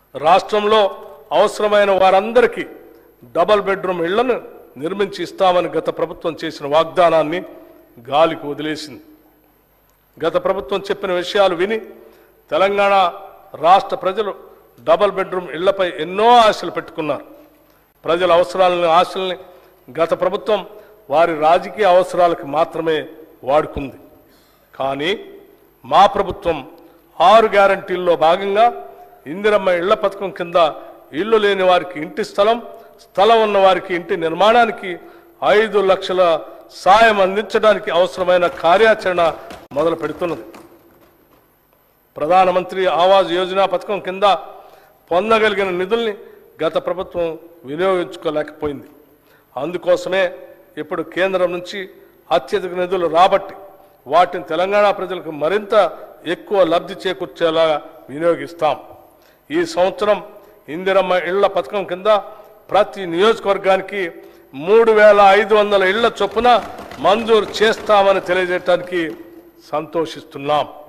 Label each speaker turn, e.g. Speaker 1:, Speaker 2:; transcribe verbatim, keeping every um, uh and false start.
Speaker 1: రాష్ట్రంలో అవసరమైన వారందరికీ డబుల్ బెడ్రూమ్ ఇళ్లను నిర్మించి ఇస్తామని గత ప్రభుత్వం చేసిన వాగ్దానాన్ని గాలికి వదిలేసింది. గత ప్రభుత్వం చెప్పిన విషయాలు విని తెలంగాణ రాష్ట్ర ప్రజలు డబుల్ బెడ్రూమ్ ఇళ్లపై ఎన్నో ఆశలు పెట్టుకున్నారు. ప్రజల అవసరాలని ఆశల్ని గత ప్రభుత్వం వారి రాజకీయ అవసరాలకు మాత్రమే వాడుకుంది. కానీ మా ప్రభుత్వం ఆరు గ్యారంటీల్లో భాగంగా ఇందిరమ్మ ఇళ్ల పథకం కింద ఇల్లు లేని వారికి ఇంటి స్థలం, స్థలం ఉన్న వారికి ఇంటి నిర్మాణానికి ఐదు లక్షల సాయం అందించడానికి అవసరమైన కార్యాచరణ మొదలు పెడుతున్నది. ప్రధానమంత్రి ఆవాస్ యోజన పథకం కింద పొందగలిగిన నిధుల్ని గత ప్రభుత్వం వినియోగించుకోలేకపోయింది. అందుకోసమే ఇప్పుడు కేంద్రం నుంచి అత్యధిక నిధులు రాబట్టి వాటిని తెలంగాణ ప్రజలకు మరింత ఎక్కువ లబ్ధి చేకూర్చేలా వినియోగిస్తాం. ఈ సంవత్సరం ఇందిరమ్మ ఇళ్ల పథకం కింద ప్రతి నియోజకవర్గానికి మూడు వేల ఐదు వందల ఇళ్ల చొప్పున మంజూరు చేస్తామని తెలియజేయడానికి సంతోషిస్తున్నాం.